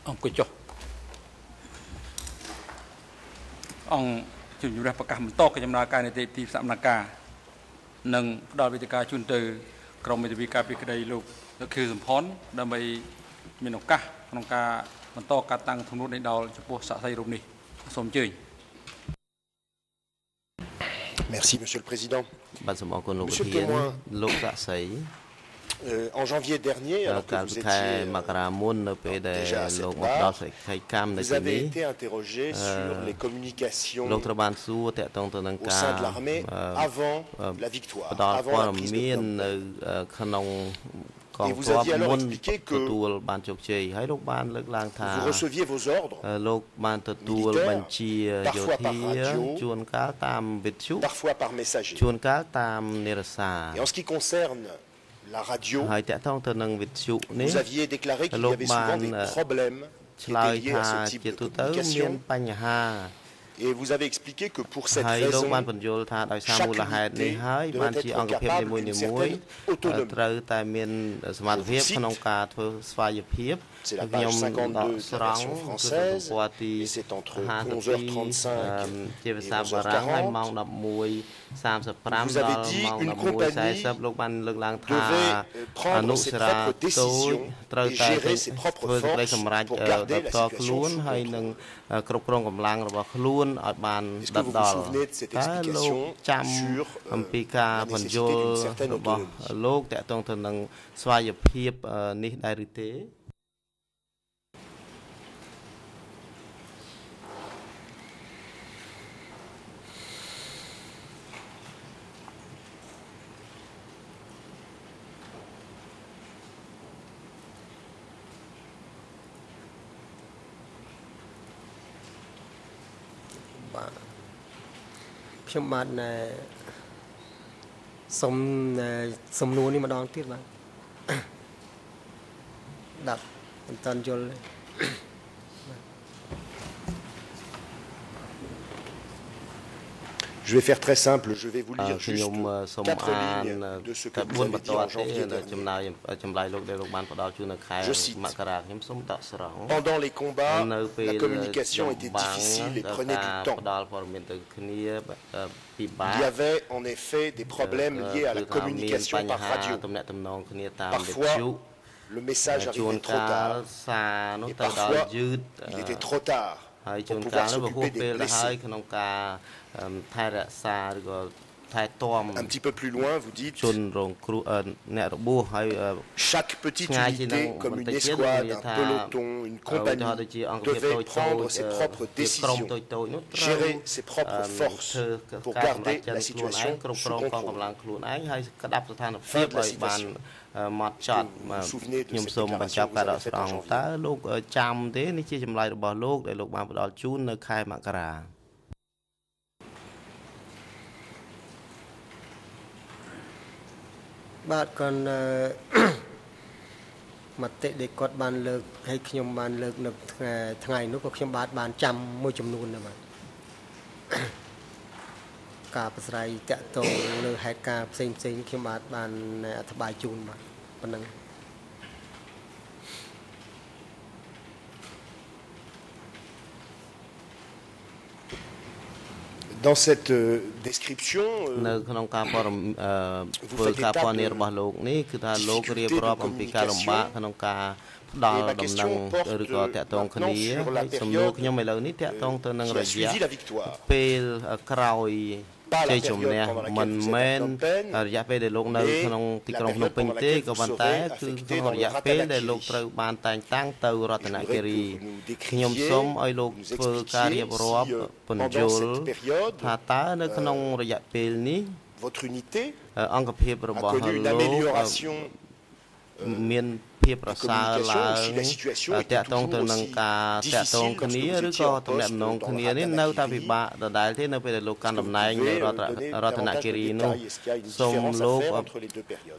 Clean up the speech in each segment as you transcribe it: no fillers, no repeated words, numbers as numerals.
ông quay cho ông chủ yếu làประกาศต่อการจำนาการในที่สำนักการหนึ่งดาววิทยาชุนเตอร์กรมวิทยาการพิจารณาลูกก็คือสมพรดำไปมีนกกะนกกามันต่อการตั้งทุนรุ่นในดาวเฉพาะสะใสรูปนี้สมจื่อ Merci, Monsieur le Président. Monsieur le témoin, en janvier dernier, alors que vous étiez déjà à cette barre, vous avez été interrogé sur les communications au sein de l'armée avant la victoire, avant la prise de Phnom Penh. Et vous aviez alors expliqué que vous receviez vos ordres militaires, parfois par radio, parfois par messager. Et en ce qui concerne la radio, vous aviez déclaré qu'il y avait souvent des problèmes qui étaient liés à ce type de communication. Et vous avez expliqué que pour cette raison, chaque unité devait être capable d'une certaine autonomie. C'est la page 52 de la version française, et c'est entre 11h35 et 11h40. Vous avez dit une compagnie devait prendre ses propres décisions et gérer ses propres forces pour garder la situation sous contrôle. Est-ce que vous vous souvenez de cette explication sur la nécessité d'une certaine autonomie? ខ្ញុំបាទសំណួរនេះម្ដងទៀតបាទដាក់មិនតាន់យល់ Je vais faire très simple, je vais vous lire juste 4 lignes de ce que vous avez dit en janvier dernier. Je cite. Pendant les combats, la communication était difficile et prenait du temps. Il y avait en effet des problèmes liés à la communication par radio. Parfois, le message arrivait trop tard. Et parfois, il était trop tard pour pouvoir s'occuper des blessés. Un petit peu plus loin, vous dites chaque petite unité, comme une escouade, un peloton, une compagnie, devait prendre ses propres décisions, gérer ses propres forces pour garder la situation sous contrôle. Fin de la citation. Vous vous souvenez de cette déclaration que vous avez faite en janvier? បាទគាត់មតិដែលគាត់បានលើកឲ្យខ្ញុំបានលើកនៅថ្ងៃនោះក៏ខ្ញុំបានចាំមួយចំនួនដែរបាទការប្រស្រ័យតាក់ទងលើហេតុការណ៍ផ្សេងៗខ្ញុំបានអធិប្បាយជូនបាទប៉ុណ្ណឹង Dans cette description, vous faites état de difficultés de communication. Et ma question porte maintenant sur la période qui a suivi la victoire. Pas la période pendant laquelle vous êtes à Phnom Penh, mais la période pendant laquelle vous serez affecté dans le Ratanakiri. Je voudrais que vous nous décriviez, nous expliquiez si pendant cette période, votre unité a connu une amélioration de communication, aussi la situation était toujours aussi difficile lorsque vous étiez en poste dans le Ratanakiri. Vous pouvez donner davantage de détails? Est-ce qu'il y a une différence à faire entre les deux périodes?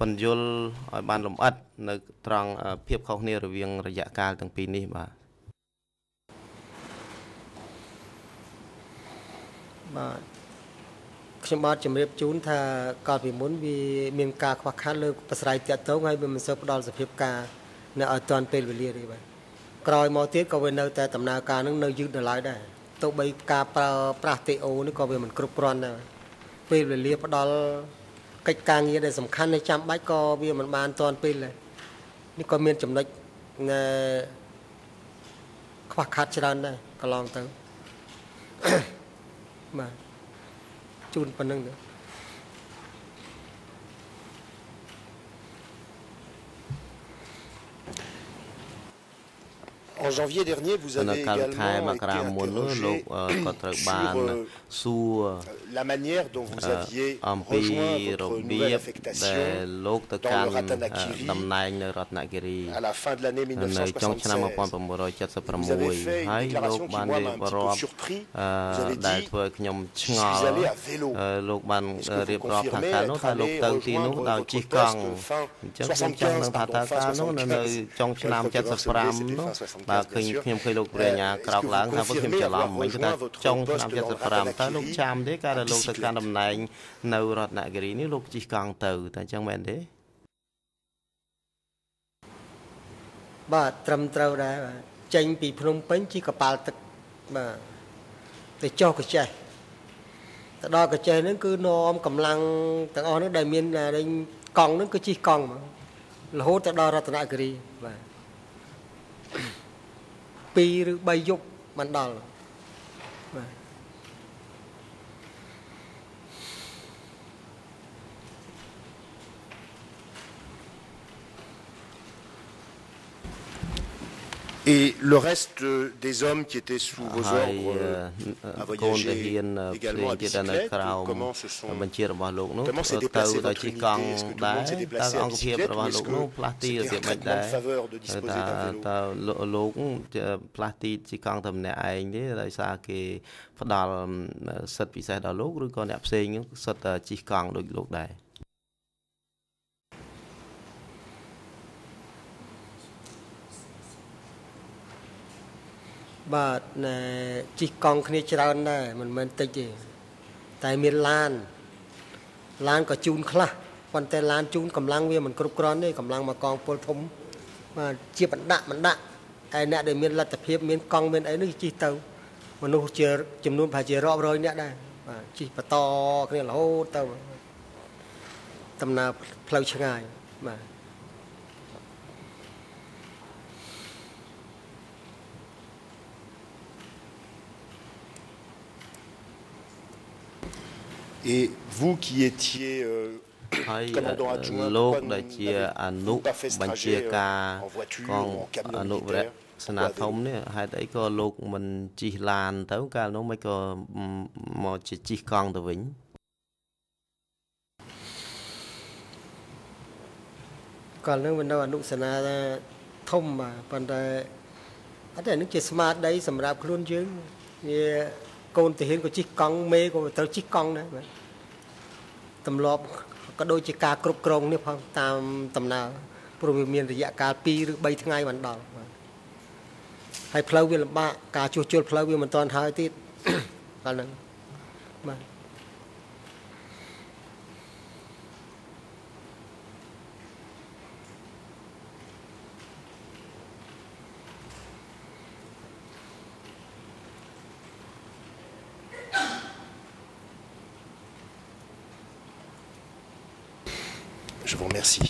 ខ្ញុំបាទជំរាបជូនថាកាលពីមុនវាមានការខ្វះខាតលើប្រស្រ័យតាក់ទងហើយវាមិនសូវផ្ដល់សភាពការនៅឲ្យទាន់ពេលវេលាទេបាទក្រោយមកទៀតក៏វានៅតែដំណើរការនឹងនៅយឺតដល់ឡើយដែរទោះបីការប្រើប្រាស់ TO នេះក៏វាមិនគ្រប់គ្រាន់ដែរពេលវេលាផ្ដល់កិច្ចការងារដែលសំខាន់នៃចាំបាច់ក៏វាមិនបានទាន់ពេលដែរនេះក៏មានចំណុចខ្វះខាតច្រើនដែរកន្លងទៅបាទជូនប៉ុណ្្នឹងទៅ En janvier dernier, vous avez également été interrogé sur la manière dont vous aviez rejoint votre nouvelle affectation dans le Ratanakiri à la fin de l'année 1976. Vous avez fait une déclaration qui, moi, m'a un petit peu surpris. Vous avez dit « Je suis allé à vélo ». Est-ce que vous confirmez être allé rejoindre votre poste fin 75, pardon, fin 75 បាទឃើញខ្ញុំឃើញលោកព្រះញ្ញាក្រោកឡើងថាខ្ញុំច្រឡំមិនគឺថាចុងឆ្នាំ75តើលោកចាំទេកាលលោកទៅកាន់តំណែងនៅរតនគិរីនេះលោកជិះកង់ទៅតែអញ្ចឹងមែនទេបាទត្រឹមត្រូវដែរចេញពីភ្នំពេញជិះកប៉ាល់ទឹកបាទទៅចុះកចេះទៅដល់កចេះហ្នឹងគឺនាំកម្លាំងទាំងអស់ហ្នឹងដែលមានកង់ហ្នឹងគឺជិះកង់រហូតទៅដល់រតនគិរីបាទ 2 ឬ 3 យប់បានដល់បាទ Et le reste des hommes qui étaient sous vos ordres à voyager également à bicyclette, comment s'est déplacé votre unité? Est-ce que tout le monde s'est déplacé à bicyclette ou est-ce que c'était un traitement de faveur de disposer d'un vélo? បាទជិះកង់គ្នាច្រើនដែរមិនមែនតិចទេតែមានឡានក៏ជូនខ្លះប៉ុន្តែឡានជូនកម្លាំងវាមិនគ្រប់គ្រាន់ទេកម្លាំងមកកងពលធំបាទជាបណ្ដាក់ហើយអ្នកដែលមានលទ្ធភាពមានកង់មានអីនេះជិះទៅមនុស្សជាចំនួនប្រហែលជារាប់រយអ្នកដែរបាទជិះបន្តគ្នារហូតទៅដំណើរផ្លូវឆ្ងាយបាទ Et vous qui étiez commandant adjoint, pourquoi n'avez-vous pas fait ce trajet en voiture ou en camion militaire? ស្នាធំនេះហេតុអីក៏លោកមិនជិះឡានទៅកាលនោះមិនក៏មកជិះកង់ទៅវិញកាលនោះមិននៅអនុសាសនាធំបាទប៉ុន្តែអត់ទេនេះជាស្មារតីសម្រាប់ខ្លួនយើងវាកូនទាហានក៏ជិះកង់មេក៏ត្រូវជិះកង់ដែរបាទទម្លាប់ក៏ដូចជាការគ្រប់គ្រងនេះផងតាមដំណើរព្រោះវាមានរយៈកាល 2 ឬ 3 ថ្ងៃបានដល់បាទហើយផ្លូវវាលំបាកការជួសជុលផ្លូវវាមិនទាន់ហើយទៀតកាលហ្នឹងបាទ Je vous remercie.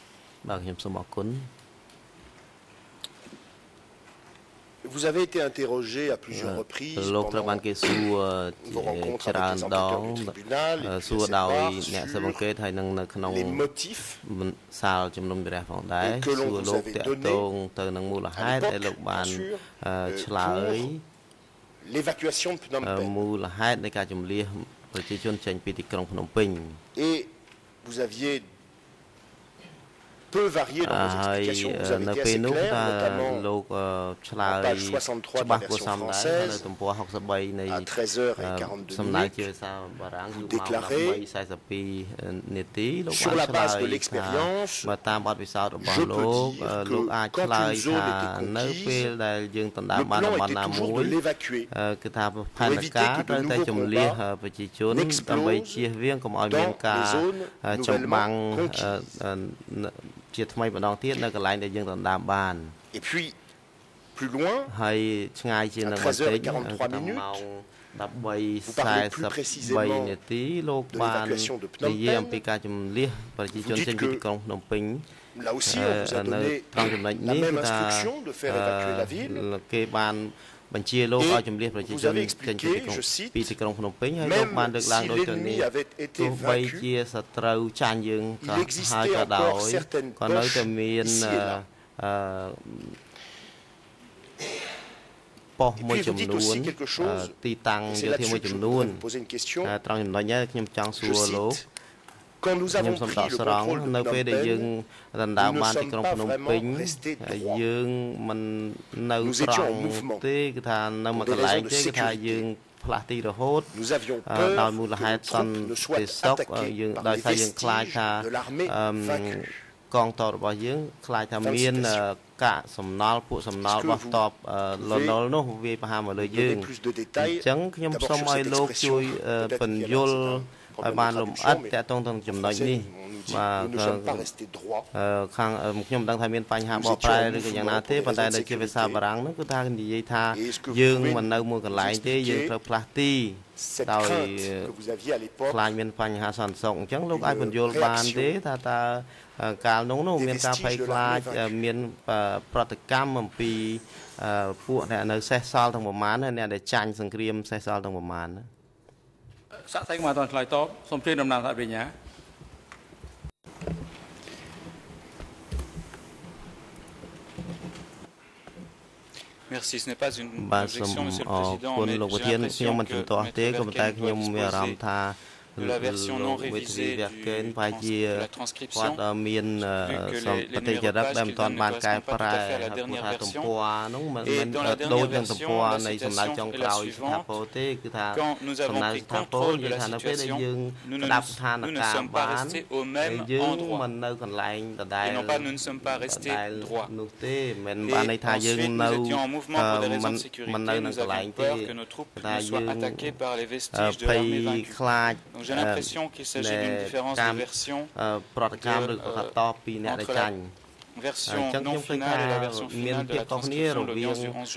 Vous avez été interrogé à plusieurs reprises pendant vos rencontres avec les enquêteurs du tribunal et les motifs que l'on vous avait donnés à l'époque, bien sûr, pour l'évacuation de Phnom Penh. Et vous aviez peu varié dans vos explications, vous avez été assez clair, notamment à page 63 de la version française, à 13h42, vous déclarez, sur la base de l'expérience, je peux dire que quand une zone était conquise, le plan était toujours de l'évacuer, pour éviter que de nouveaux combats n'explosent dans les zones nouvellement conquises. Et puis, plus loin, à 13h43 minutes, vous parlez plus précisément de l'évacuation de Phnom Penh. Vous dites que là aussi, on vous a donné la même instruction de faire évacuer la ville. Et vous avez expliqué, je cite, même si l'ennemi avait été vaincu, il existait encore certaines poches ici et là. Et puis vous dites aussi quelque chose, et c'est là-dessus que je voudrais vous poser une question. Je cite, quand nous avons pris le contrôle de Phnom Penh, nous ne sommes pas vraiment restés droits. Nous étions en mouvement pour des raisons de sécurité. Nous avions peur que nos troupes ne soient attaquées par les vestiges de l'armée vaincue. Est-ce que vous pouvez donner plus de détails? D'abord sur cette expression, peut-être qu'il y a un problème de traduction, mais en français, on nous dit nous ne sommes pas restés droits. Nous étions en mouvement pour des raisons de sécurité. Et est-ce que vous pouvez nous expliquer cette crainte que vous aviez à l'époque d'une réaction des vestiges de l'armée vaincue? Merci, ce n'est pas une objection, Monsieur le Président, mais j'ai l'impression que Maître Verken doit disposer de la version non révisée de la transcription, vu que les numéros de pages qu'il donne ne correspondent pas tout à fait à la dernière version. Et dans la dernière version, la citation est la suivante. Quand nous avons pris contrôle de la situation, nous ne sommes pas restés au même endroit. Et non pas nous ne sommes pas restés droits. Et ensuite, nous étions en mouvement pour des raisons de sécurité. Nous avions peur que nos troupes ne soient attaquées par les vestiges de l'armée vaincue. Donc j'ai l'impression qu'il s'agit d'une différence de version entre la version non finale et la version finale de la transcription de l'audience du 11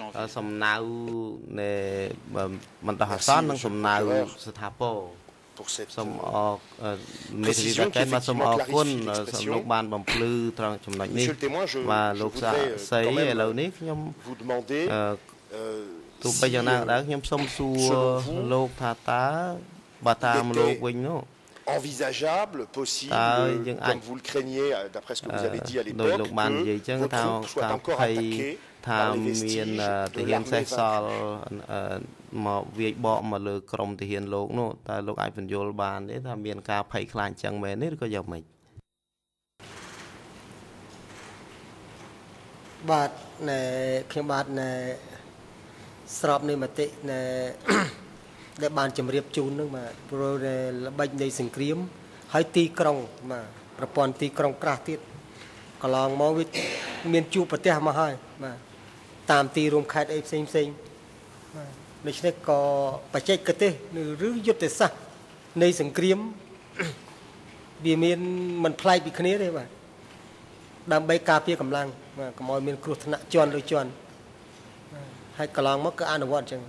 janvier. Pour cette précision qui effectivement clarifie l'expression. Monsieur le témoin, je voudrais quand même vous demander selon vous, il était envisageable, possible, comme vous le craignez, d'après ce que vous avez dit à l'époque, que vos troupes soient encore attaquées par les vestiges de l'armée vaincue. មកវាយបកមកលើក្រុមទាហានលោកនោះតើលោកអាចបញ្យល់បានទេថាមានការភ័យខ្លាចចឹងមែនទេឬក៏យ៉ាងម៉េចបាទណែខ្ញុំបាទណែស្របនៃមតិណែដែលបានជម្រាបជូននឹងបាទព្រោះល្បិចនៃសង្គ្រាមហើយទីក្រុងបាទប្រព័ន្ធទីក្រុងក្រាស់ទៀតកន្លងមកវាមានជួបប្រទេសមកហើយបាទតាមទីរួមខេត្តអីផ្សេងៗបាទដូច្នេះក៏បច្ចេកទេសឬយុទ្ធសាស្ត្រនៃសង្គ្រាមវាមានមិនប្លែកពីគ្នាទេបាទដើម្បីការពារកម្លាំងបាទកុំឲ្យមានគ្រោះថ្នាក់ជាន់លើជាន់ហើយកន្លងមកគឺអនុវត្តអញ្ចឹង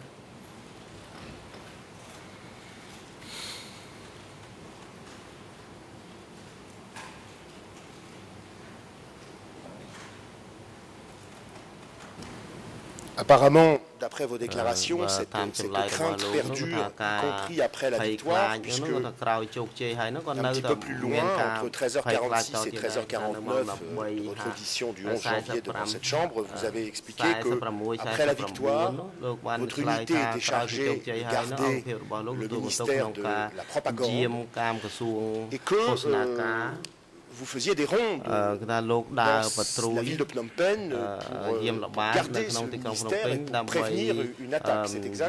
Apparemment, d'après vos déclarations, cette crainte perdue, y compris après la victoire, puisque un petit peu plus loin, entre 13h46 et 13h49, votre audition du 11 janvier devant cette chambre, vous avez expliqué que après la victoire, votre unité était chargée de garder le ministère de la propagande et que vous faisiez des rondes dans la ville de Phnom Penh pour garder ce ministère et pour prévenir une attaque, c'est exact?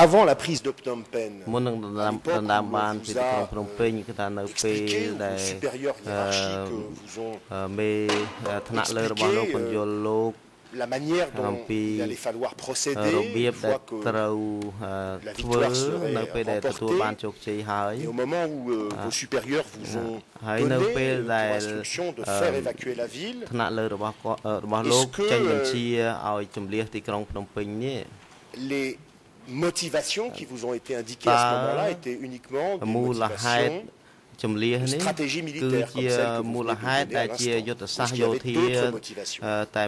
avant la prise de Phnom Penh, vous expliqué, ou vos supérieurs hiérarchiques vous ont expliqué la manière dont il allait falloir procéder une fois que la victoire serait remportée, et au moment où vos supérieurs vous ont donné pour instruction de faire évacuer la ville, est-ce que les motivations qui vous ont été indiquées à ce moment-là étaient uniquement des motivations de stratégie militaire, comme celle que vous venez de donner à l'instant, ou est-ce qu'il y avait d'autres motivations?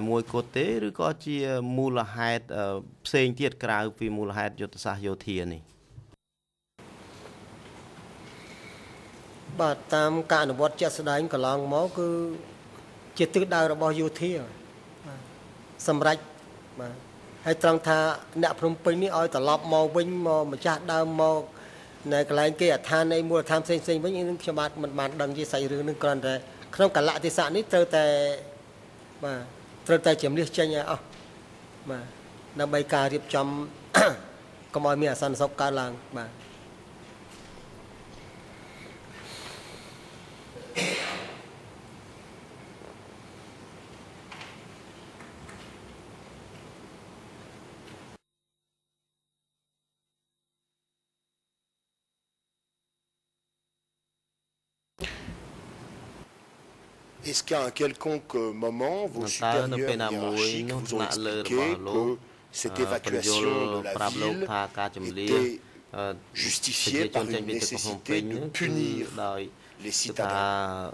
hay trong tha nẹt Phnom Penh ní oi tập mò vinh mò mà cha đau mò này cái này kia than này mua tham sinh với những cho bạn mình bàn đằng chia sẻ rừng còn thế không cả lại thì sạn nít trơ tè chiếm liệt tranh nha mà đang bay cà điệp chấm có mọi miệng săn sóc cá làng mà Est-ce qu'à un quelconque moment, vos supérieurs hiérarchiques vous ont expliqué que cette évacuation de la ville était justifiée par une nécessité de punir les citadins?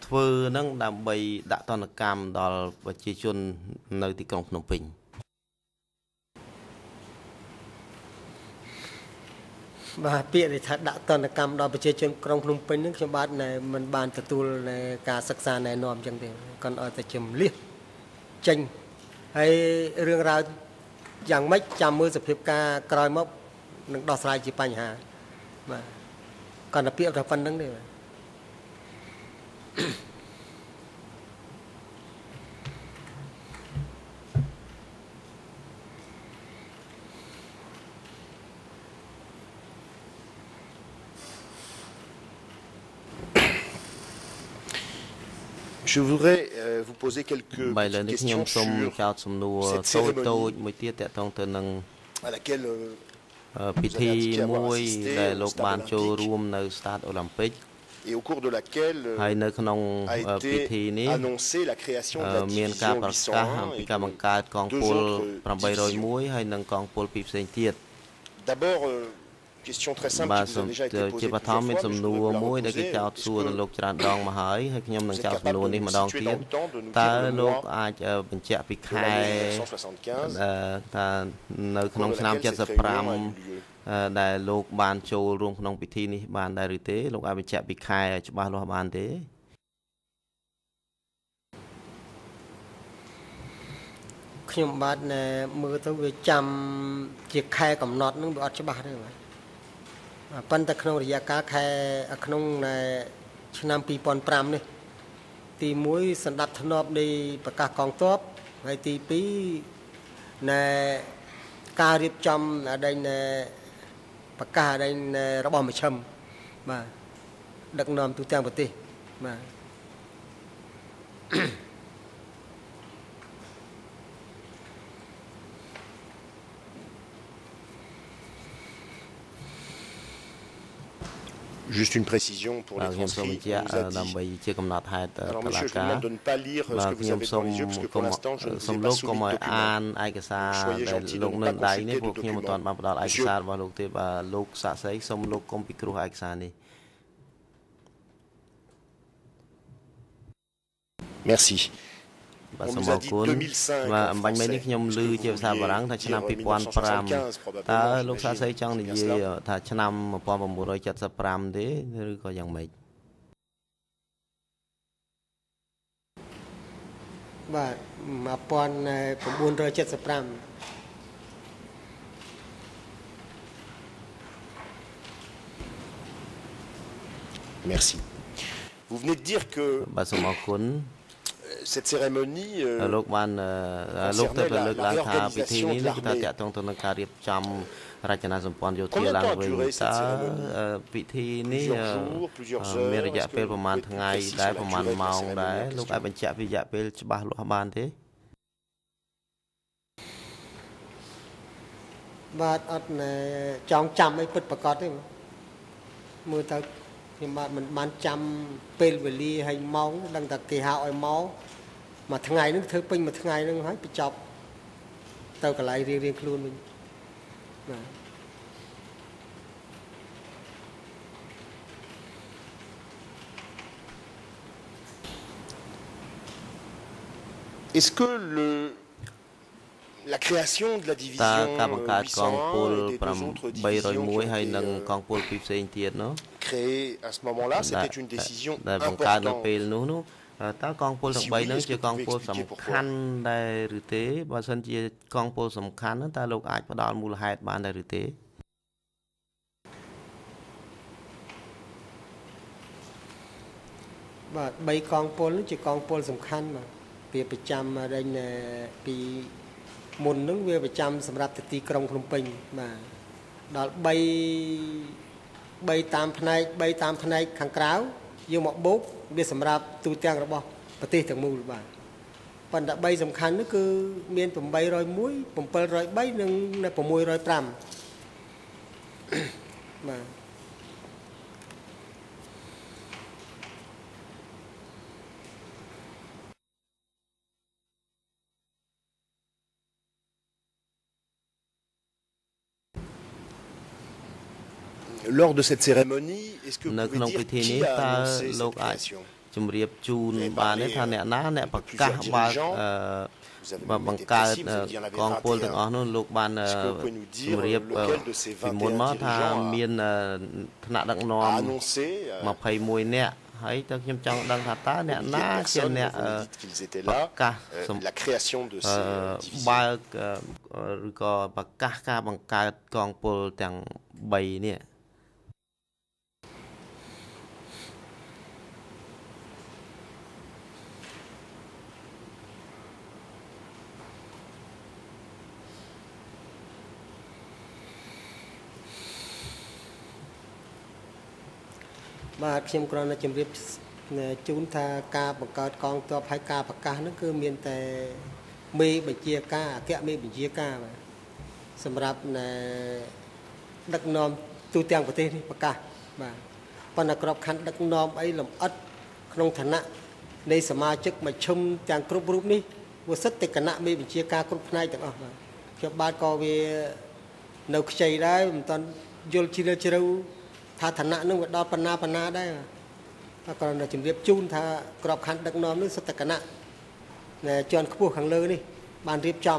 Và việc để thật đã tận cầm đó bây giờ trong Phnom Penh nước trong bát này mình bàn từ tu này cả sắc xa này nòm chẳng thế còn ở tại chùm liệt tranh hay riêng ra chẳng mấy trăm mươi dịp hiệp ca còi mốc nâng đo sai chỉ bành hà mà còn là việc là phân nâng này Je voudrais vous poser quelques questions sur cette cérémonie à laquelle vous avez indiqué avoir assisté au stade olympique et au cours de laquelle a été annoncée la création de la division 801 et de deux autres divisions. D'abord, question très simple qui vous a déjà été posée plusieurs fois, mais je voudrais vous la reposer. Est-ce que vous êtes capable de nous situer dans le temps, de nous dire le mois de l'année 1975 pour lequel cette réunion a eu lieu? ដែលលោកបានចូលរួមក្នុងពិធីនេះបានដែរឬទេលោកអាចបញ្ជាក់ពីខែច្បាស់លាស់បានទេខ្ញុំបាទមើលទៅវាចាំជាខែកំណត់នឹងវាអត់ច្បាស់ទេបាទប៉ុន្តែក្នុងរយៈកាលខែក្នុងឆ្នាំ2005នេះទី1សន្តិភាពធ្នាប់នៃប្រកាសកងទ័ពហើយទី2ណែការរៀបចំដែលប្រកាសដែលរបស់មជ្ឈិមបាទដឹកនាំទូទាំងប្រទេសបាទ Juste une précision pour les transcrits. Alors, monsieur, je vous demande de ne pas lire ce que vous avez dans les yeux, parce que pour l'instant, je ne vous ai pas soumis de document. Soyez gentil de ne pas consulter de document. Merci. On nous a dit 2005 en français. Est-ce que vous vouliez dire 1975 probablement, Merci. Vous venez de dire que cette cérémonie concernait la réorganisation de l'armée រចនាសម្ព័ន្ធយោធាឡើងវិញតើពិធីនេះមានរយៈពេលប្រហែលថ្ងៃដែរប្រហែលម៉ោងដែរលោកអាចបញ្ជាក់ពីរយៈពេលច្បាស់លាស់បានទេបាទអត់ចង់ចាំអីពិតប្រកបទេមើលទៅខ្ញុំបាទមិនបានចាំពេលវេលាហើយម៉ោងដឹងតែគេហៅឲ្យមកមួយថ្ងៃนึงធ្វើពេញមួយថ្ងៃนึงហើយបញ្ចប់ទៅកន្លែងរៀងៗខ្លួនវិញបាទ Est-ce que la création de la division des deux autres divisions créées à ce moment-là, c'était une décision importante. Vì bị chăm đây là bị môn nước về bị chăm sầm rạp tì krong Phnom Penh mà đó bay tam này kháng cáo dùng một bốt về sầm rạp tu trang rồi bao và tì thằng mù bà còn đã bay sầm khăn nó cứ miên phẩm bay rồi muối phẩm pel rồi bay nâng là phẩm muối rồi pram mà Lors de cette cérémonie, est-ce que vous pouvez dire qui a annoncé cette création? Vous avez parlé de plusieurs dirigeants, vous avez même été précis, vous avez dit qu'il y en avait 21. Est-ce que vous pouvez nous dire lequel de ces 21 dirigeants a annoncé quelles personnes vous me dites qu'ils étaient là, la création de ces divisions? Màខ្ញុំគ្រាន់តែជម្រាបជូនថាការបង្កើតកងទ័ពហើយការប្រកាសហ្នឹងគឺមានតែមេបញ្ជាការអគ្គមេបញ្ជាការបាទសម្រាប់ដឹកនាំទូទាំងប្រទេសនេះប្រកាសបាទប៉ុន្តែក្របខ័ណ្ឌដឹកនាំអីលម្អិតក្នុងឋានៈនៃសមាជិកមជ្ឈិមទាំងគ្រប់រូបនេះវាសិតតែគណៈមេបញ្ជាការគ្រប់ផ្នែកទាំងអស់បាទខ្ញុំបាទក៏វានៅខ្ចីដែរមិនតាន់យល់ជ្រៅថាឋានៈនឹងវាដល់បណ្ណាដែរតែគ្រាន់តែជំរាបជូនថាក្របខ័ណ្ឌដឹកនាំនេះសិទ្ធិគណៈជាន់ខ្ពស់ខាងលើនេះបានរៀបចំ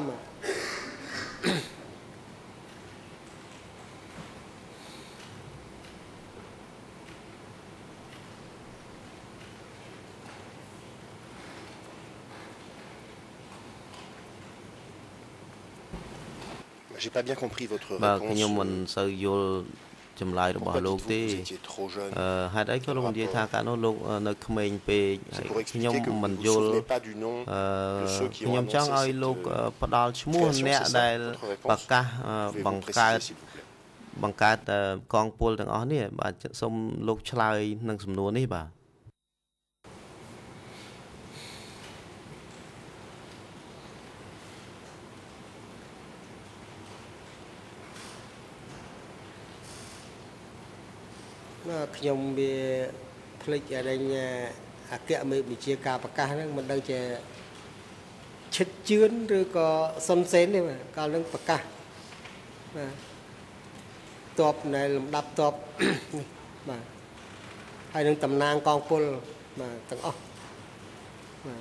J'ai pas bien compris votre réponse. ចម្លើយរបស់លោកទេហេតុអីក៏លោកនិយាយថាកាលនោះលោកនៅក្មេងពេកខ្ញុំមិនយល់ខ្ញុំចង់ឲ្យលោកផ្ដល់ឈ្មោះអ្នកដែលប្រកាសបង្កើតកងពលទាំងអស់នេះបាទសូមលោកឆ្លើយនឹងសំណួរនេះបាទខ្ញុំវាភ្លេចអរិញអគ្គមេបញ្ជាការប្រកាសហ្នឹងមិនដឹងជាឈិតជឿនឬក៏សុនសេនទេកាលនឹងប្រកាសបាទតបនៅលំដាប់តបបាទហើយនឹងតំណាងកងពលបាទទាំងអស់បាទ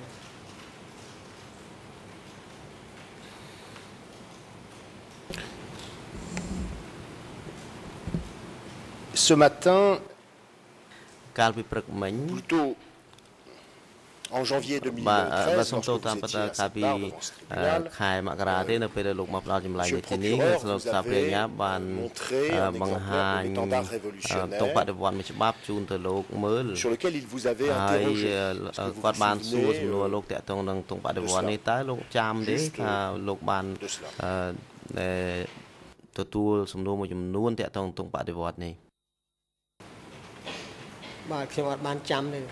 Ce matin, plutôt en janvier 2013, lorsque vous étiez à cette barre devant ce tribunal, vous avez montré un étendard révolutionnaire sur lequel il vous avait interrogé. Est-ce que vous vous souvenez juste de cela? ទទួលសំណួរមួយចំនួនតាក់ទងនឹងបដិវត្តនេះបាទខ្ញុំអត់បានចាំទេ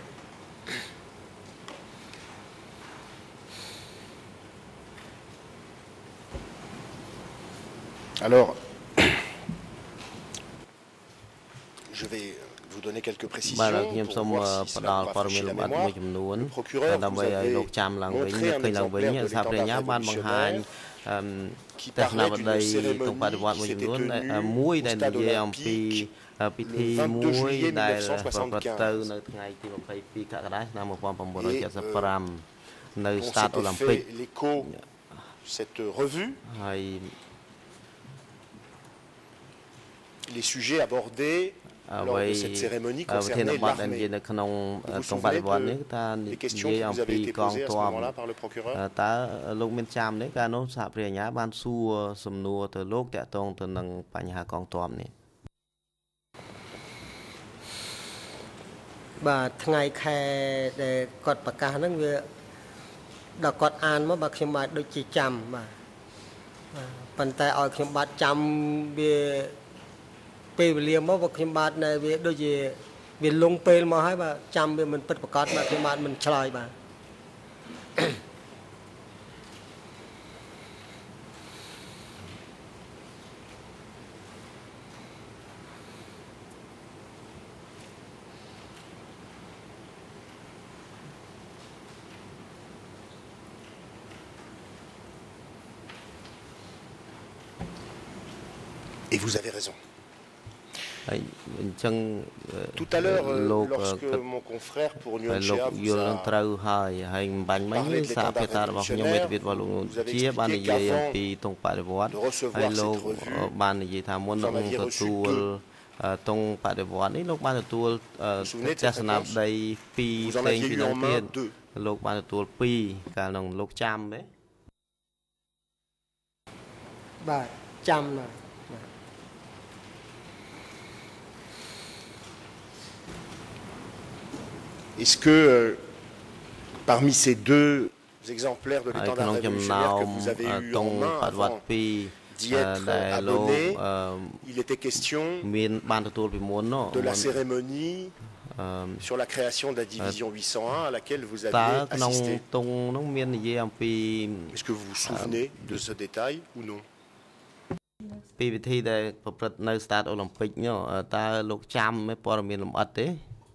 Alors, je vais vous donner quelques précisions pour voir si cela va rafraîchir la mémoire. Le procureur vous avait montré un exemplaire de l'étendard révolutionnaire qui parlait d'une cérémonie qui s'était tenue au stade olympique le 22 juillet 1975. Et on s'était fait l'écho de cette revue. Les sujets abordés lors de cette cérémonie concernaient l'armée. Vous vous souvenez des questions qui vous avaient été posées à ce moment-là par le procureur? Bây giờ mà khi bạn này về đôi gì về lung pel mà hay bà chăm về mình bật bật mà khi bạn mình chơi bà Et vous avez raison. Tout à l'heure, lorsque mon confrère pour Nguyen Chia vous a parlé de l'étendard révolutionnaire, vous avez expliqué qu'avant de recevoir cette revue, vous en aviez reçu deux. Vous vous souvenez de cette réponse? Vous en aviez eu en main deux. Bà chăm là Est-ce que parmi ces deux exemplaires de l'étendard révolutionnaire que vous avez eu en main avant d'y être abonné, il était question de la cérémonie sur la création de la division 801 à laquelle vous aviez assisté? Est-ce que vous vous souvenez de ce détail ou non? ពីវិធីដែលប្រព្រឹត្តនៅ Stade Olympic នោះតើលោកចាំព័ត៌មានលម្អិតទេ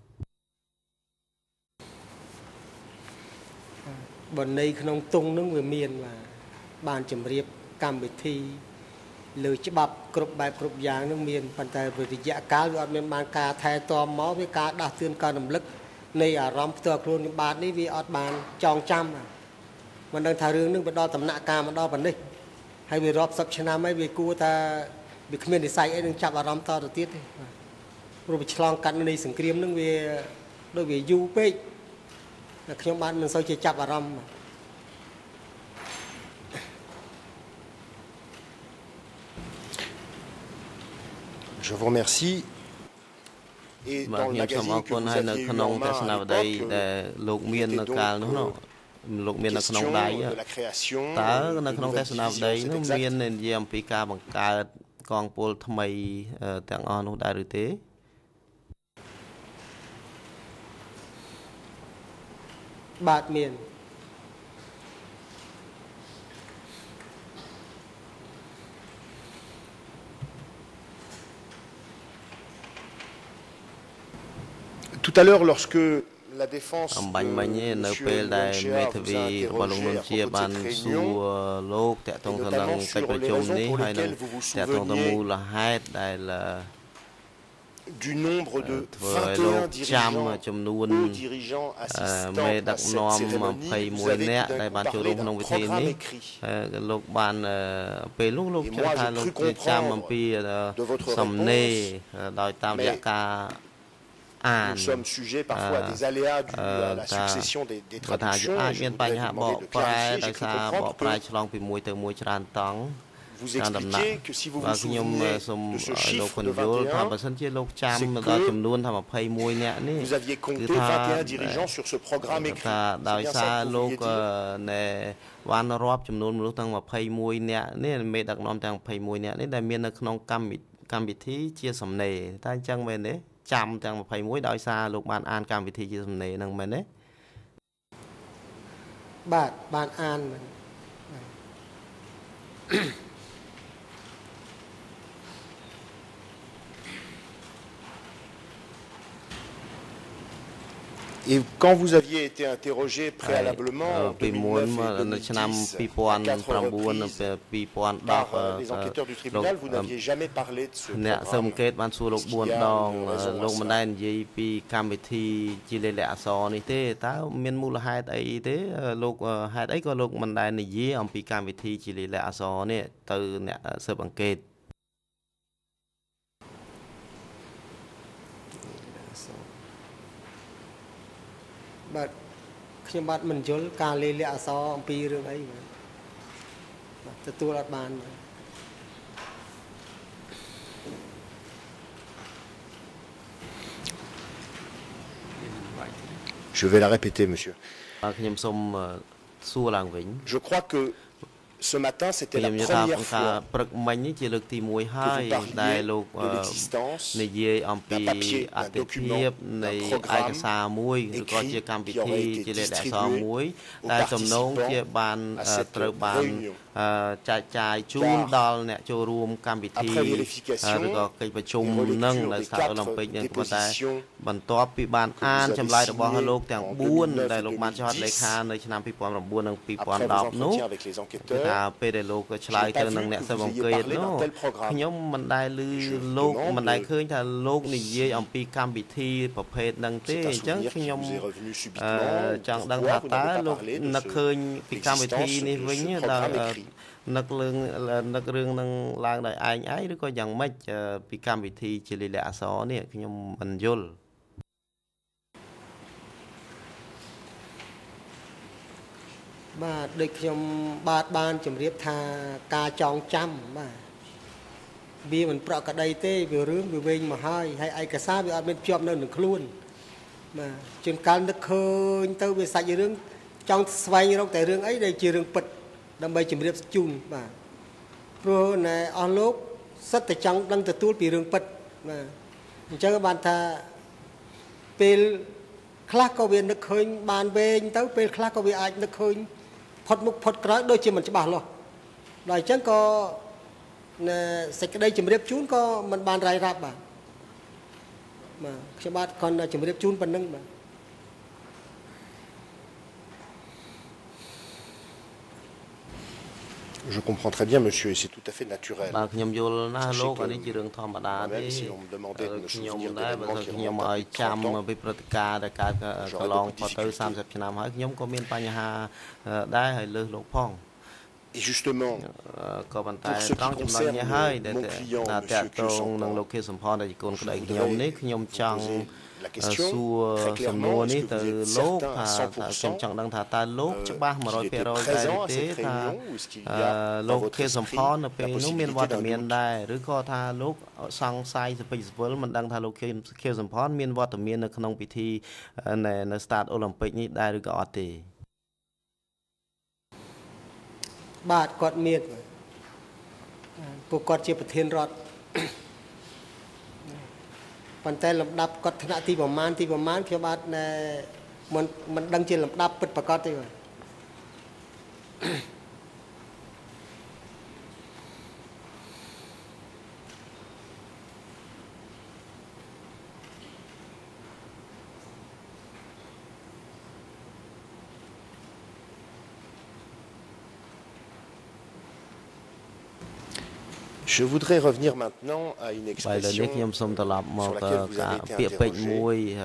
Bọn này không tung nướng về miền mà bàn chấm riệp cầm bị thi lừa chế bắp cướp bài cướp giang nướng miền bàn tay về thì dạ cá rồi miền bàn cá thay to máu với cá đạt tiền cá nằm lức này à rắm tơ luôn những bàn đi vì ọt bàn tròn trăm à mình đang thả rương nướng bên đó tầm nạ cá mà đó bàn đi hay vì rọp sập chena mấy vì cua ta bị miền để say ấy đừng chạm vào rắm to đầu tiết đi rồi bị chlong cắn này sừng kiếm nướng về đôi về du peខ្ញុំបានមិនសូវជាចាប់អារម្មណ៍ Je vous remercie. Et dans le magazine que vous aviez eu en main à l'époque, il était donc question de la création d'une nouvelle division, c'est exact? Bạt miền Tout à l'heure, lorsque la défense de M. Nguyen Chia vous a interrogé à propos de cette réunion, et notamment sur les raisons pour lesquelles vous vous souveniez du nombre de 21 dirigeants, hauts dirigeants assistants à cette cérémonie, vous avez tout d'un coup parlé d'un programme écrit. Et moi, j'ai cru comprendre de votre réponse, mais nous sommes sujets parfois à des aléas dus à la succession des traductions. Je voudrais vous demander de clarifier. J'ai cru comprendre que vous expliquer que si vous vous souvenez de ce chiffre de 21, c'est que vous aviez compté 21 dirigeants sur ce programme écrit. C'est bien ça que vous vouliez dire? បានរាប់ចំនួនមនុស្សទាំង21នាក់នេះមេដឹកនាំទាំង21នាក់នេះដែលមាននៅក្នុងកម្មវិធីជាសំណេរតែអញ្ចឹងមែនទេចាំទាំង21ដោយសារលោកបានអានកម្មវិធីជាសំណេរហ្នឹងមែនទេបាទបានអាន Et quand vous aviez été interrogé préalablement en 2009 et 2010 à 4 reprises par les enquêteurs du tribunal, vous n'aviez jamais parlé de ce programme. Est-ce qu'il y a une raison à cela? បាទខ្ញុំបាទមិនយល់ការលេខអក្សរអំពីរឿងអីបាទទទួលអត់បាន Je vais la répéter, monsieur. ខ្ញុំសូមសួរឡើងវិញ Je crois que ce matin, c'était la première fois ព្រឹកមិញនេះជាលើកទី1ហើយដែលលោកនិយាយអំពីអត្ថិភាពនៃឯកសារមួយឬក៏ជាកម្មវិធីជាលេខអក្សរមួយដែលទំនងជាបានត្រូវបានចែកចាយជូនដល់អ្នកចូលរួមកម្មវិធីឬក៏កិច្ចប្រជុំនឹងនៅសហអូឡ িম্প ិកនេះប៉ុន្តែបន្ទាប់ពីបានអានចម្លើយរបស់លោកទាំង4ដែលលោកបានចុះហត្ថលេខានៅឆ្នាំ2009និង2010នោះថាពេលដែលលោកឆ្លើយទៅនឹងអ្នកស៊ើបអង្កេតនោះខ្ញុំមិនដែលឮលោកមិនដែលឃើញថាលោកនិយាយអំពីកម្មវិធីប្រភេទហ្នឹងទេអញ្ចឹងខ្ញុំចង់ដឹងថាតើលោកនឹកឃើញពីកម្មវិធីនេះវិញដល់នឹករឿងនឹងឡើងដោយឯងឬក៏យ៉ាងម៉េចពីកម្មវិធីជាលេខអក្សរនេះខ្ញុំមិនយល់បាទដូចខ្ញុំបាទបានជម្រាបថាការចងចាំបាទវាមិនប្រក្រតីទេវារឿងវាវែងមកហើយឯកសារវាអត់មានជាប់នៅនឹងខ្លួនបាទជួនកាលនឹកឃើញទៅវាសាច់រឿងចង់ស្វែងរកតែរឿងអីដែលជារឿងពិតដើម្បីជម្រាបជូនបាទព្រោះណែអស់លោកសិតតែចង់ដឹងទទួលពីរឿងពិតបាទអញ្ចឹងបានថាពេលខ្លះក៏វានឹកឃើញបានវែងទៅពេលខ្លះក៏វាអាចនឹកឃើញ ផុតមុខផុតក្រោយដូចជាមិនច្បាស់លាស់ដល់អញ្ចឹងក៏សេចក្តីជំរាបជូនក៏មិនបានរាយរាប់បាទខ្ញុំបាទគាត់ជំរាបជូនប៉ុណ្ណឹងបាទ Je comprends très bien, monsieur, et c'est tout à fait naturel. Même si on me demandait de me souvenir d'événements qui remontent à Et justement, pour ce qui concerne mon client, monsieur Kyosson, la question très clairement, est-ce que vous êtes certain à 100% qu'il était présent à cette réunion ou est-ce qu'il y a dans votre esprit la possibilité d'un doute? បាទគាត់មានពួកគាត់ជាប្រធានរដ្ឋប៉ុន្តែលំដាប់គាត់ថ្នាក់ទីប្រមាណខ្ញុំបាទមិនដឹងជាលំដាប់ពិតប្រាកដទេបាទ Je voudrais revenir maintenant à une expression sur laquelle vous avez été interrogé.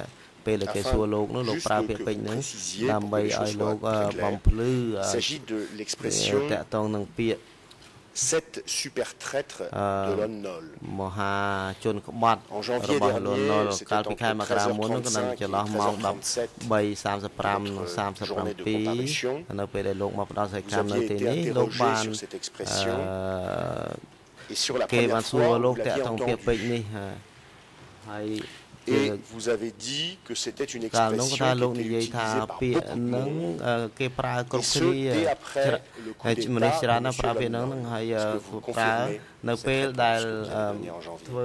Afin juste que vous précisiez pour que les choses soient plus claires. Il s'agit de l'expression 7 super traîtres de Lon Nol. En janvier dernier, c'était entre 13h35 et 13h37, journée de comparution. Vous aviez été interrogé sur cette expression et sur la première fois, vous l'aviez entendue. Et vous avez dit que c'était une expression qui était utilisée par beaucoup de monde, et ce, dès après le coup d'État de M. Lon Nol. Est-ce que vous confirmez cette réponse que vous avez donnée en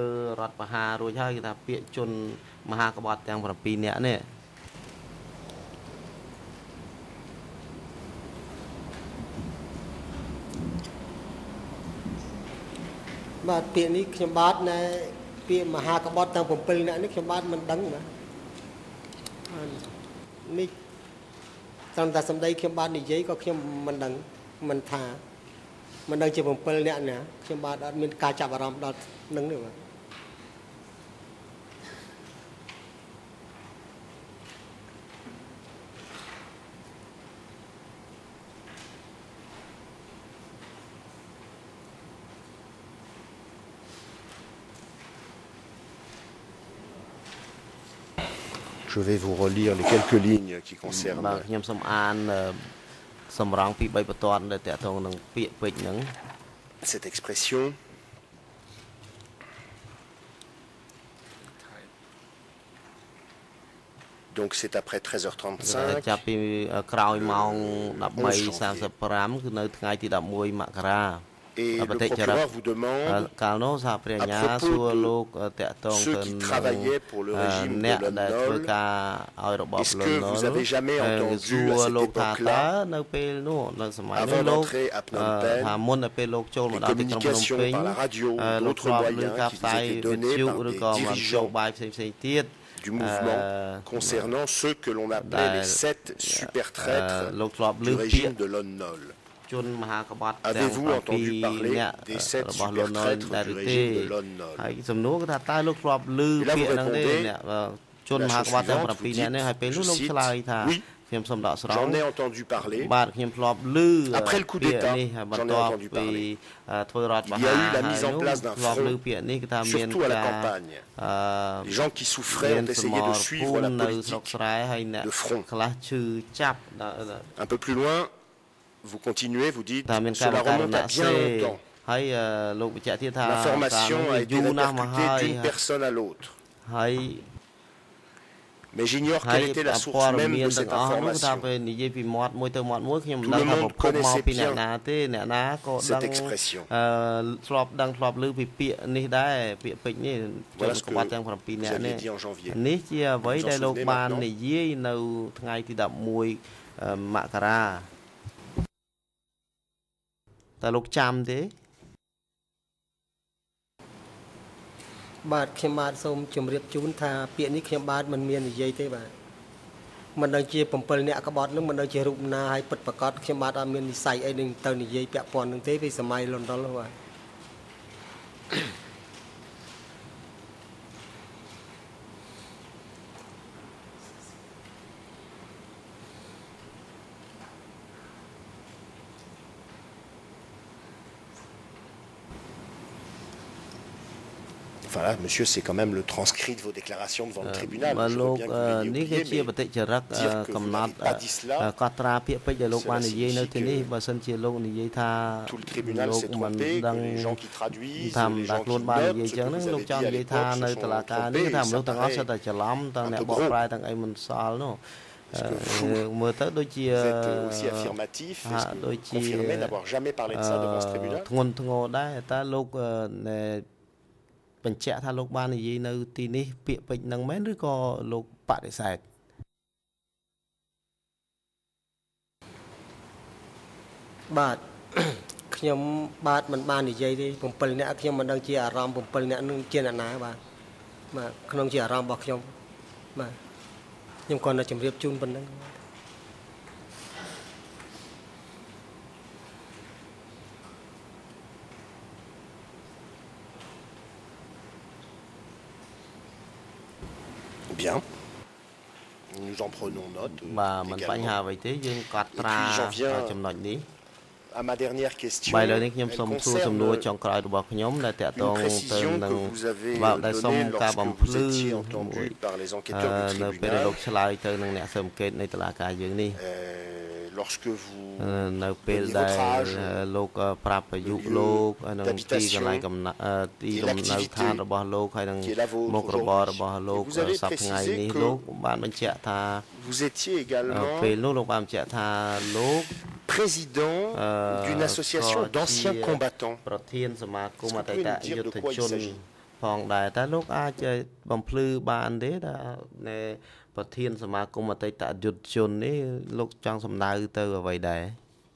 janvier? ពាក្យមហាក្បត់ទាំង7នាក់នេះខ្ញុំបាទមិនដឹងណានេះតាមតែសម្ដីខ្ញុំបាទនិយាយក៏ខ្ញុំមិនដឹងមិនថាមិនដឹងជា7នាក់ណាខ្ញុំបាទអត់មានការចាប់អារម្មណ៍ដល់នឹងទេបាទ Je vais vous relire les quelques lignes qui concernent cette expression. Donc c'est après 13h35. Et le procureur vous demande, à propos de ceux qui travaillaient pour le régime de Lon Nol, est-ce que vous avez jamais entendu à cette époque-là, avant d'entrer à Phnom Penh, les communications par la radio, d'autres moyens qui vous étaient donnés par des dirigeants du mouvement concernant ceux que l'on appelait les 7 super traîtres du régime de Lon Nol? Avez-vous entendu parler des 7 super traîtres du régime de Lon Nol? Et là, vous répondez, la chose suivante, vous dites, je cite, oui, j'en ai entendu parler. Après le coup d'État, j'en ai entendu parler. Il y a eu la mise en place d'un front, surtout à la campagne. Les gens qui souffraient ont essayé de suivre la politique de front. Un peu plus loin, vous continuez, vous dites, cela remonte à bien longtemps. L'information a été répercutée d'une personne à l'autre. Mais j'ignore quelle était la source même de cette information. Tout le monde connaissait bien cette expression. Voilà ce que vous aviez dit en janvier. Vous vous en souvenez maintenant? តើលោកចាំទេបាទខ្ញុំបាទសូមជម្រាបជូនថាពាក្យនេះខ្ញុំបាទមិនមាននិយាយទេបាទមិនដឹងជា7នាក់ក្បត់នឹងមិនដឹងជារូបណាឲ្យពិតប្រកបខ្ញុំបាទអត់មាននិស័យអីនឹងទៅនិយាយពាក់ព័ន្ធនឹងទេពីសម័យលន់ដុលបាទ Voilà, monsieur, c'est quand même le transcrit de vos déclarations devant le tribunal. Je veux bien que vous l'ayez oublié, mais dire que vous n'avez pas dit cela, tout le tribunal s'est trompé, que les gens qui traduisent, les gens qui notent ce que vous avez dit à l'époque se sont trompés, et ça paraît un peu gros. Est-ce que vous êtes aussi affirmatif? Est-ce que vous confirmez n'avoir jamais parlé de ça devant ce tribunal? បញ្ជាក់ថាលោកបាននិយាយនៅទីនេះពាក្យពេចន៍នឹងមែនឬក៏លោកបដិសេធបាទខ្ញុំបាទមិនបាននិយាយទេ7នាក់ខ្ញុំមិនដឹងជាអារម្មណ៍7នាក់នឹងជាអ្នកណាបាទបាទក្នុងជាអារម្មណ៍របស់ខ្ញុំបាទខ្ញុំគ្រាន់តែជម្រាបជូនប៉ុណ្ណឹង Bien. Nous en prenons note. Et puis j'en viens à ma dernière question. Elle concerne une précision que vous avez donnée lorsque vous étiez entendu par les enquêteurs du tribunal. Lorsque vous donniez votre âge, le lieu d'habitation et l'activité qui est la vôtre aujourd'hui. Vous avez précisé que vous étiez également président d'une association d'anciens combattants. Est-ce que vous pouvez nous dire de quoi il s'agit? ប្រធានសមាគមអតីតយុទ្ធជននេះលោកចង់សំដៅទៅអ្វីដែរ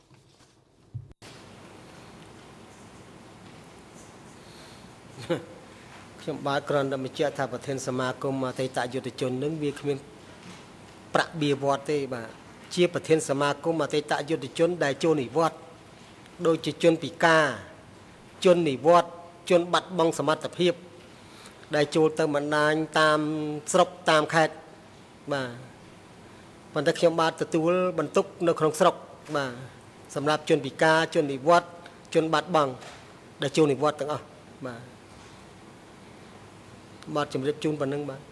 ខ្ញុំបាទគ្រាន់តែបញ្ជាក់ថាប្រធានសមាគមអតីតយុទ្ធជននឹងវាគ្មានប្រាក់បៀវត្សទេបាទជាប្រធានសមាគមអតីតយុទ្ធជនដែលចូលនិវត្តន៍ដូចជាជនពិការជននិវត្តន៍ជនបាត់បង់សមត្ថភាពដែលចូលទៅបណ្ដាញតាមស្រុកតាមខេត្តបាទប៉ុន្តែខ្ញុំបាទទទួលបន្ទុកនៅក្នុងស្រុកបាទសម្រាប់ជនពិការជននិវត្តន៍ជនបាត់បង់ដែលចូលនិវត្តន៍ទាំងអស់បាទជំរាបជូនប៉ុណ្្នឹងបាទ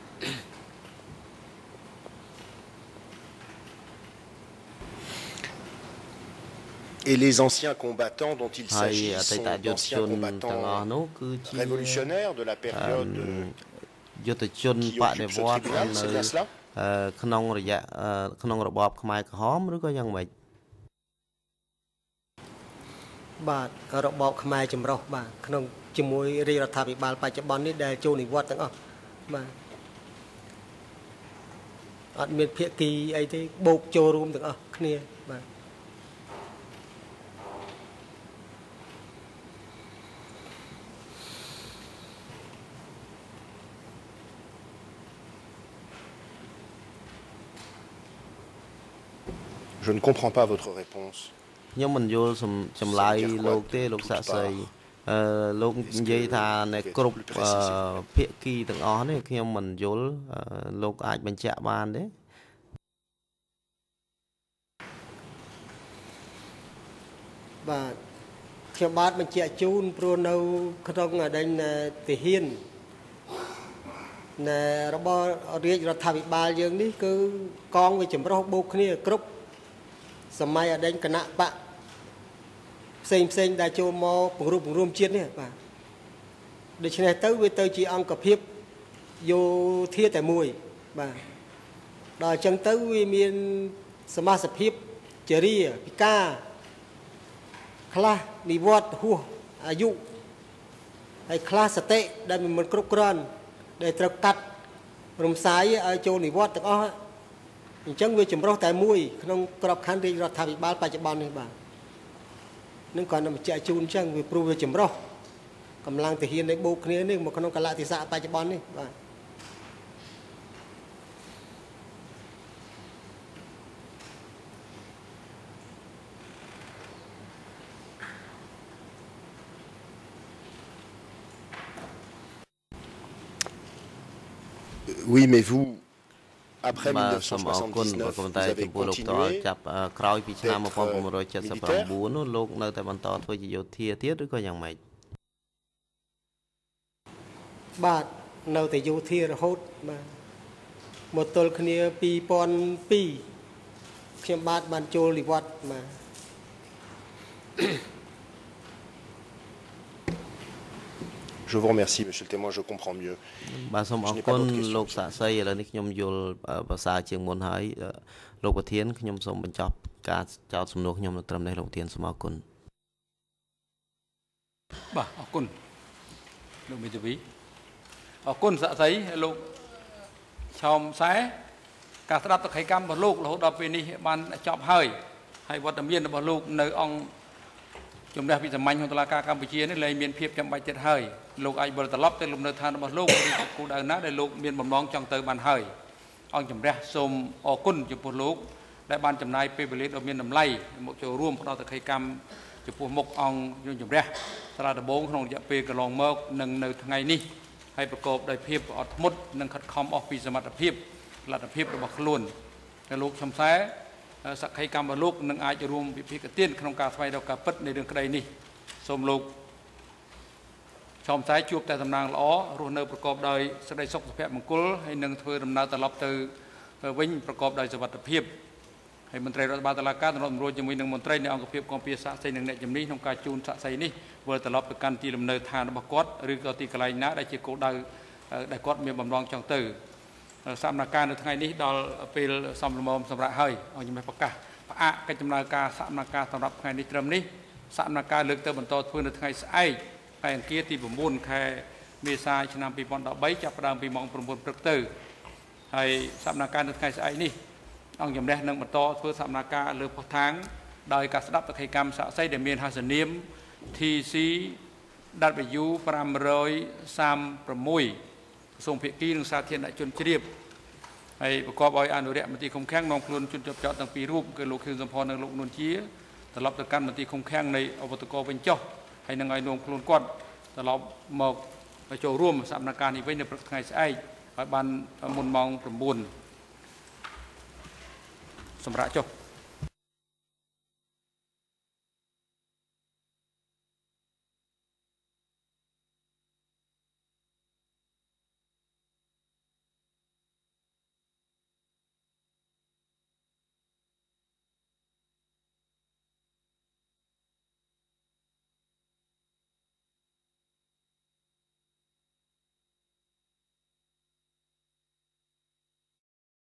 Et les anciens combattants dont il s'agit sont d'anciens combattants révolutionnaires de la période qui occupe ce tribunal, c'est bien cela? ក្នុងរបបខ្មែរក្រហមឬក៏យ៉ាងម៉េចបាទរបបខ្មែរចម្រុះបាទក្នុងជាមួយរាជរដ្ឋាភិបាលបច្ចុប្បន្ននេះដែលចូលនិវត្តន៍ទាំងអស់បាទអត់មានភាគីអីទេបូកចូលរួមទាំងអស់គ្នាបាទ Je ne comprends pas votre réponse. ខ្ញុំមិនយល់ចម្លើយលោកទេលោកសាក់សីលោកនិយាយថានៅគ្រប់ភាគីទាំងអស់នេះខ្ញុំមិនយល់លោកអាចបញ្ជាក់បានទេបាទខ្ញុំបាទបញ្ជាក់ជូនព្រោះនៅក្នុងដេញទាហានរបស់រាជរដ្ឋាភិបាលយើងនេះគឺកងវាចម្រុះបូកគ្នាគ្រប់សម័យអតីតគណៈបកផ្សេងដែលចូលមកពង្រួមជាតិនេះបាទដូច្នេះទៅវាទៅជាអង្គភាពយោធាតែមួយបាទដល់អញ្ចឹងទៅវាមានសមាជិកភាពជារាពិការខ្លះនិវត្តន៍ហួសអាយុហើយខ្លះសតិដែលមិនគ្រប់គ្រាន់ដែលត្រូវកាត់រំសាយឲ្យចូលនិវត្តន៍ទាំងអស់អញ្ចឹងវាចម្រុះតែមួយក្នុងក្របខ័ណ្ឌរាជរដ្ឋាភិបាលបច្ចុប្បន្ននេះបាទនឹងគាត់នឹងបញ្ជាក់ជូនអញ្ចឹងវាព្រោះវាចម្រុះកម្លាំងទាហាននៃបូកគ្នានេះមកក្នុងកលៈទេសៈបច្ចុប្បន្ននេះបាទ Oui, mais vous, après 1979, vous avez continué d'être militaire? បាទនៅតែយោធារហូតបាទមកទល់គ្នា 2002 ខ្ញុំបាទបានចូលនិវត្តន៍បាទ Je vous remercie, monsieur le témoin, je comprends mieux. បាទសូមអរគុណលោកសាក់សីឥឡូវនេះខ្ញុំយល់ភាសាជាងមុនហើយលោកប្រធានខ្ញុំសូមបញ្ចប់ការចោទសំណួរខ្ញុំនៅត្រឹមនេះលោកប្រធានសូមអរគុណបាទអរគុណលោកមេធាវីអរគុណសាក់សីលោកឆោមសែការស្ដាប់តក្កកម្មរបស់លោករហូតដល់ពេលនេះបានចប់ហើយវត្តមានរបស់លោកនៅអង្គជំនះវិសាមញ្ញក្នុងតុលាការកម្ពុជានេះលែងមានភាពចាំបាច់ទៀតហើយលោកអាចវិលត្រឡប់ទៅលំនៅឋានរបស់លោកឬគូដៅណាដែលលោកមានបំណងចង់ទៅបានហើយអង្គជំរះសូមអរគុណចំពោះលោកដែលបានចំណាយពេលវេលាដ៏មានតម្លៃមកចូលរួមផ្ដល់តក្កកម្មចំពោះមុខអង្គជំរះសាលាដំបងក្នុងរយៈពេលកន្លងមកនិងនៅថ្ងៃនេះហើយប្រកបដោយភាពអត់ធ្មត់និងខិតខំអស់ពីសមត្ថភាពលទ្ធភាពរបស់ខ្លួនហើយលោកឈឹមសែសក្ខីកម្មរបស់លោកនឹងអាចរួមវិភាគទានក្នុងការស្វែងរកការពិតនៃរឿងក្តីនេះសូមលោកชมใจជួបតែតំណាងល្អរស់នៅប្រកបដោយសេចក្តីសុខសុភមង្គលហើយនឹងធ្វើដំណើរត្រឡប់ទៅវិញប្រកបដោយសុវត្ថិភាពហើយមន្ត្រីរដ្ឋបាលតុលាការទទួលរួមជាមួយនឹងមន្ត្រីនៃអង្គភាពគំពីសាកសីនិងអ្នកជំនាញក្នុងការជូនសាកសីនេះវិលត្រឡប់ទៅកាន់ទីលំនៅឋានរបស់គាត់ឬក៏ទីកន្លែងណាដែលជាគោលដៅដែលគាត់មានបំណងចង់ទៅសកម្មភាពនៅថ្ងៃនេះដល់ពេលសំលមមសម្រាប់ហើយអង្គជំនះប្រកាសផ្អាកកិច្ចដំណើរការសកម្មភាពសម្រាប់ថ្ងៃនេះត្រឹមនេះសកម្មភាពលើកទៅបន្តធ្វើនៅថ្ងៃស្អែកខែអង្គារទី9ខែមេសាឆ្នាំ2013ចាប់ផ្ដើមពីម៉ោង 9 ព្រឹកទៅហើយសកម្មភាពនៅថ្ងៃស្អែកនេះអង្គជំនះនឹងបន្តធ្វើសកម្មភាពលើផុសតាងដោយការស្ដាប់សក្ខីកម្មសាកសីដែលមានហស្សនាម TCW 536 ក្រសួងភាគីនិងសាធារណជនជ្រាបហើយប្រកបដោយអនុរិយមន្ត្រីឃុំឃាំងនាំខ្លួនជនជាប់ចោតទាំងពីររូបគឺលោកខៀវសំផននិងលោកនួនជាត្រឡប់ទៅកាន់មន្ត្រីឃុំឃាំងនៃអវតកវិញចុះហើយនឹងឲ្យនាំខ្លួនគាត់ត្រឡប់មកចូលរួមសកម្មភាពនេះវិញនៅព្រឹកថ្ងៃស្អែកឲ្យបានមុនម៉ោង 9 សម្រាប់ចុះ